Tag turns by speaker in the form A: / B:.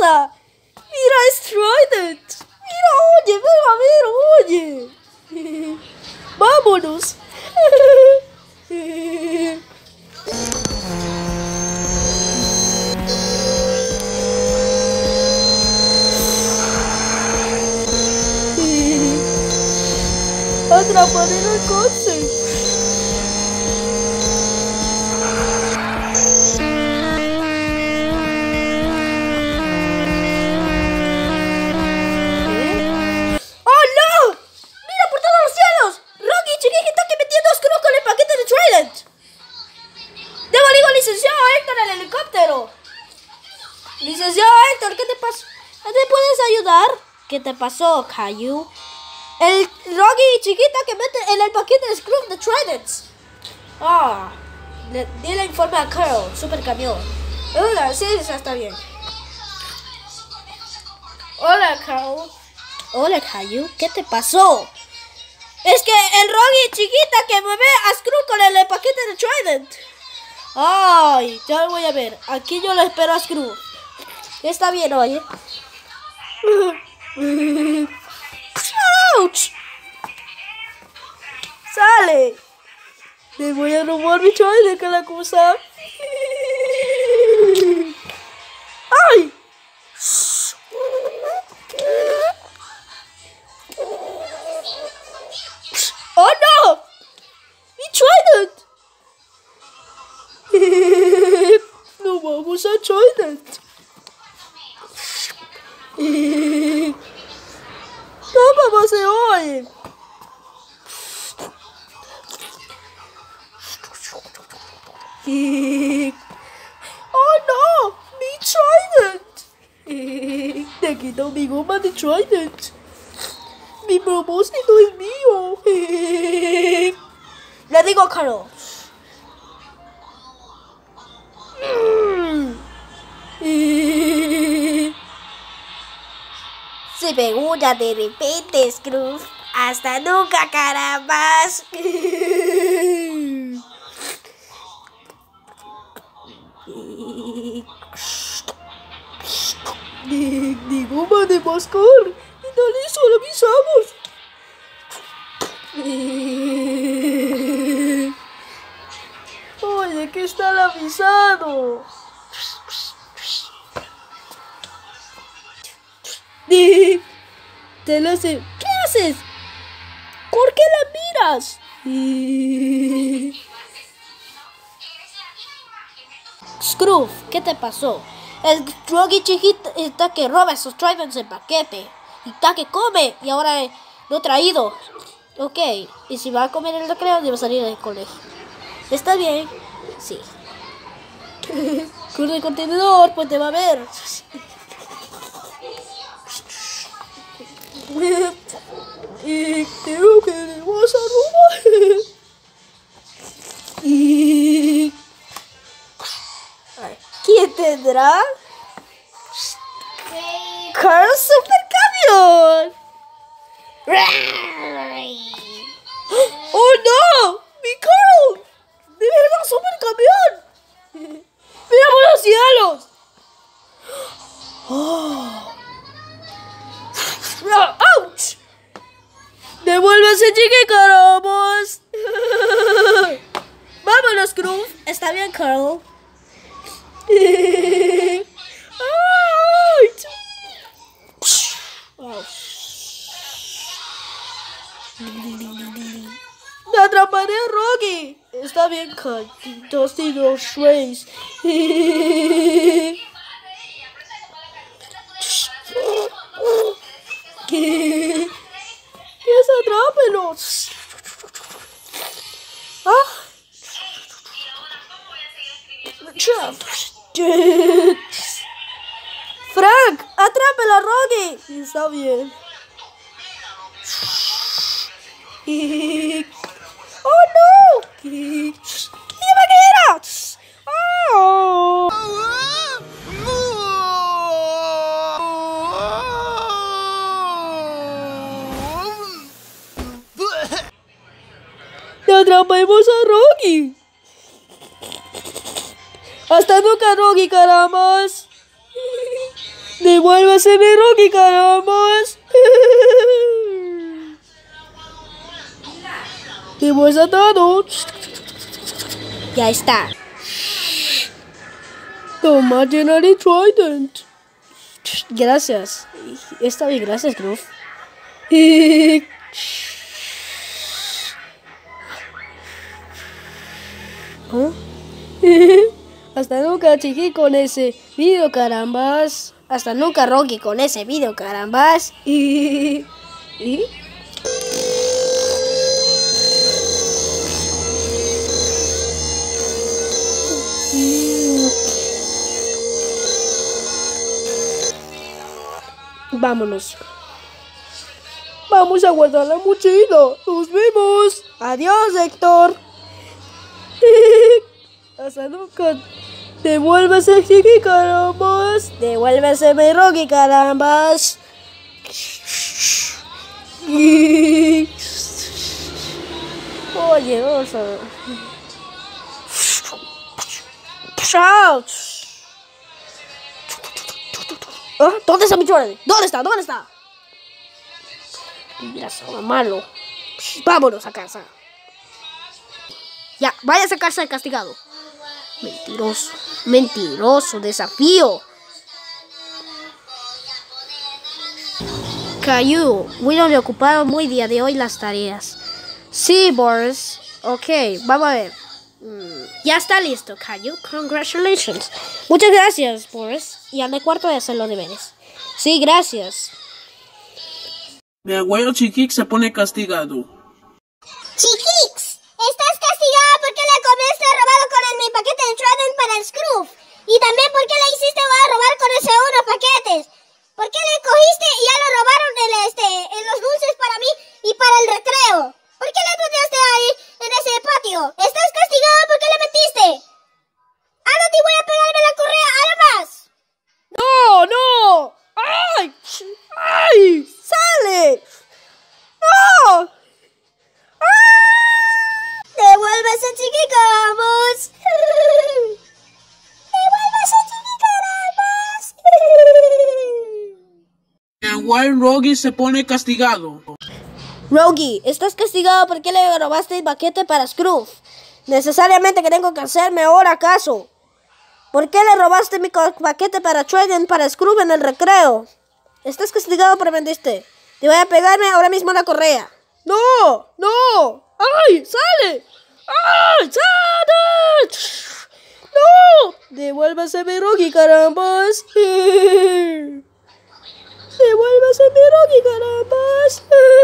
A: cosa. Mira, es Trident. Mira, oye, ven a ver, oye. Vámonos. Atrapar el coche. Licenciado Héctor, ¿qué te pasó? ¿No te puedes ayudar? ¿Qué te pasó, Caillou? El Rocky chiquita que mete en el paquete de Scrooge de Tridents. Dile informe a Carl, super camión. Hola, sí, está bien. Hola, Carl. Hola, Caillou, ¿qué te pasó? Es que el Rocky chiquita que mueve a Scrooge con el paquete de Trident. Ay, ya lo voy a ver. Aquí yo lo espero a Scrooge. Está bien, oye. ¡Ouch! ¡Sale! Le voy a robar mi Trident, que la cosa. ¡Ay! ¡Oh, no! ¡Mi Trident! ¡No vamos a Trident! ¿Cómo se oye? ¡Oh, no! ¡Mi Trident! Te quito mi goma de Trident. Mi propósito es mío. Le digo a Carol. Se me una de repente, Scrooge. Hasta nunca, carambas. Ni goma de mascar. Y dale, solo avisamos. Oye, ¿qué está el avisado? Te lo sé. ¿Qué haces? ¿Por qué la miras? Scrooge, ¿qué te pasó? El Rocky chiquito está que roba esos Tridents en paquete. Y está que come. Y ahora lo he traído. Ok. Y si va a comer en el recreo, debe salir del colegio. ¿Está bien? Sí. Con el contenedor, pues te va a ver. Y creo que le vas a robar. ¿Quién tendrá? Carl Supercamión. ¡Oh, no! ¡Mi Carl! ¡De verdad, Supercamión! ¡Mira por los cielos! ¡Ouch! ¡Devuelve ese chique, carambas! ¡Vámonos, Scrooge! ¿Está bien, Carl? ¡Me atraparé a Rocky! Está bien, Carl. Dusty los Rays. ¿Qué es? Atrápelos. Frank, atrápela, Rocky. Está bien. ¡Oh, no! ¡Mira que era! ¡Oh! ¡Te atrapamos a Rocky! ¡Hasta nunca, Rocky, carambas! Devuélvaseme, Rocky, carambas. Desatado. Ya está. Toma, General Trident. Gracias. Está bien, gracias, Groove. ¿Oh? Hasta nunca, chiqui, con ese video, carambas. Hasta nunca, Rocky, con ese video, carambas. Vámonos. Vamos a guardar la mochila. Nos vemos. Adiós, Héctor. Hasta nunca. Devuélvese, chiqui, carambas. Devuélveseme, Rocky, carambas. Oye, oso. ¿Ah? ¿Dónde está mi Jordan? ¿Dónde está? ¿Dónde está? Mira, son malo. Vámonos a casa. Ya, vaya a sacarse el castigado. Mentiroso. Mentiroso. Desafío. Caillou, Willow le ocuparon muy día de hoy las tareas. Sí, Boris. Ok, vamos a ver. Ya está listo, Caillou. Congratulations. Muchas gracias, Boris. Y al de cuarto de hacer los deberes. Sí, gracias.
B: Mi abuelo Chiquix se pone castigado.
C: Chiquix, estás castigada porque le comiste robado con mi paquete de Trident para el Scrooge. Y también porque le hiciste robar con ese unos paquetes. ¿Por qué le cogiste y ya lo robaron en los dulces para mí y para el recreo? ¿Por qué le botaste ahí en ese patio? Estás castigada porque le metiste. Ahora te voy a pegarme la correa, además.
A: ¡No, no! ¡Ay! ¡Ay! ¡Sale! ¡No!
C: Devuélvese, chiquicarambas. Devuélvese, chiquicarambas.
B: Mi abuelo Rocky se pone castigado.
A: Rogi, estás castigado porque le robaste el paquete para Scrooge. Necesariamente que tengo que hacerme ahora caso. ¿Por qué le robaste mi paquete para Trident para Scrooge en el recreo? Estás castigado por vendiste. Te voy a pegarme ahora mismo la correa. ¡No! ¡No! ¡Ay! ¡Sale! ¡Ay! ¡Sale! ¡No! Devuélvaseme, Rogi, carambas. Devuélvaseme, Rogi, carambas.